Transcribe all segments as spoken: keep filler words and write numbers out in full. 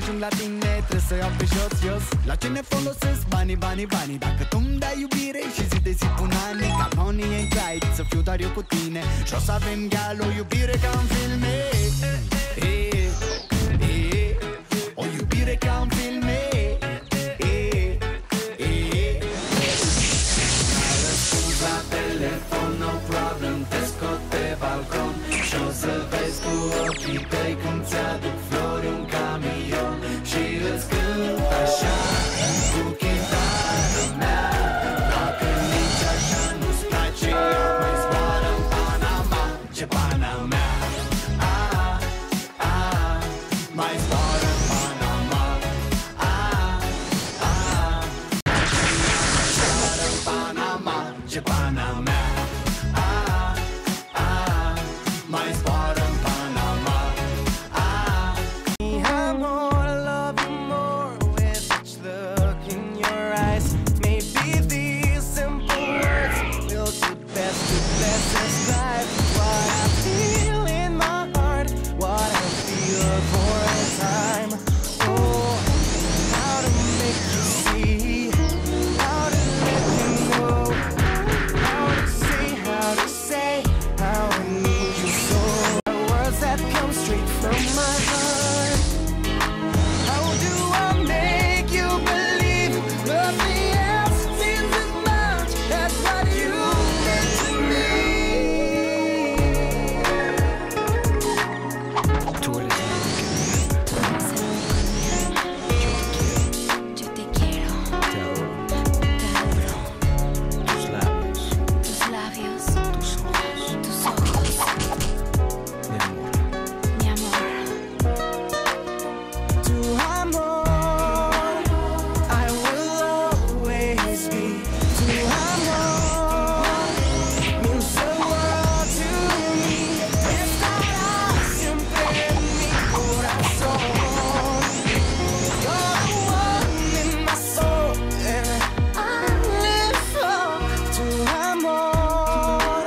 ajung la tine trebuie să iau pe jos, jos. La ce ne folosesc banii, banii, banii? Dacă tu-mi dai iubire și zi de zi pun ani, ca Bonnie and Clyde, să fiu doar eu cu tine și o să avem gal, o iubire ca în filme. E, e, o iubire ca în filme. E, e, n-ai răspuns la telefon, no problem, te scot pe balcon și o să vezi cu ochii tăi cum ți-aduc flori un camion și îți cânt așa cu chitară mea. Dacă nici așa nu-ți place, mai zboară în Panama, ce pana mea. A, a, mai zboară în Panama. A, a, mai zboară în Panama, ce pana mea. A, a, mai zboară în Panama. A, Amor, I love you more with each look in your eyes. Maybe these simple words will do best to bless this life. What I feel in my heart, what I feel for a time. Oh, how to make you see, how to let you know, how to say, how to say, how I need you so. Words that come straight from my heart. How do I make you believe nothing else means as much as what you meant to me? Tú eres la Yo te quiero, que adoro. te adoro. Tus labios, Tus labios, tus ojos, tus ojos, mi amor. mi amor. To amor, I will always be. To amor, means the world to me. Estarás siempre en mi corazón. You're the one in my soul, and I live for. To amor.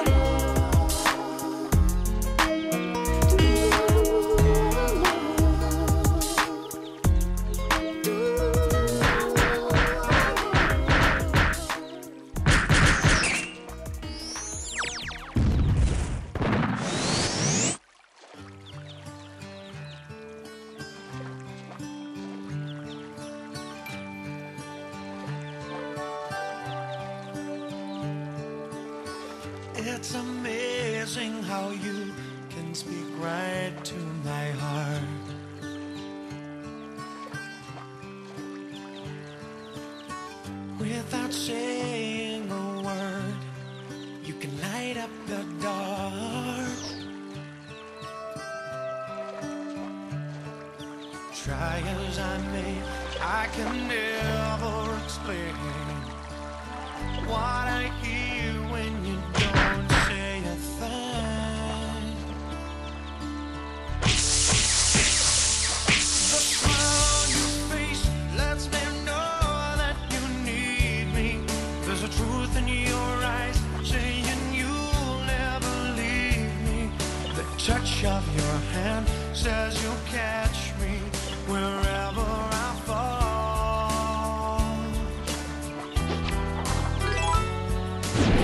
It's amazing how you can speak right to my heart. Without saying a word, you can light up the dark. Try as I may, I can never explain what I hear when you don't say a thing. The smile on your face lets me know that you need me. There's a truth in your eyes saying you'll never leave me. The touch of your hand says you'll catch me wherever I fall.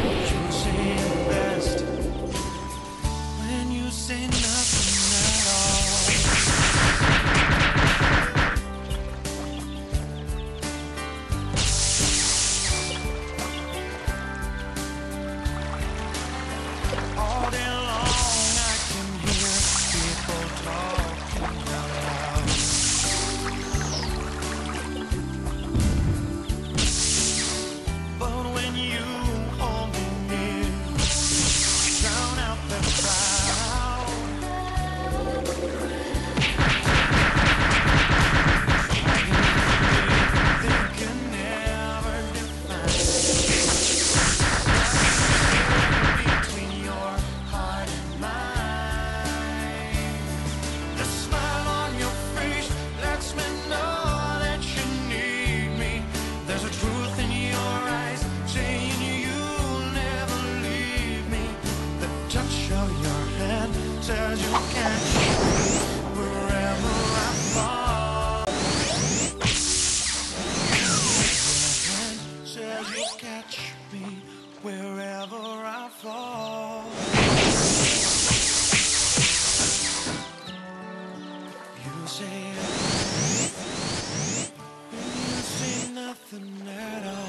say, and you say nothing at all.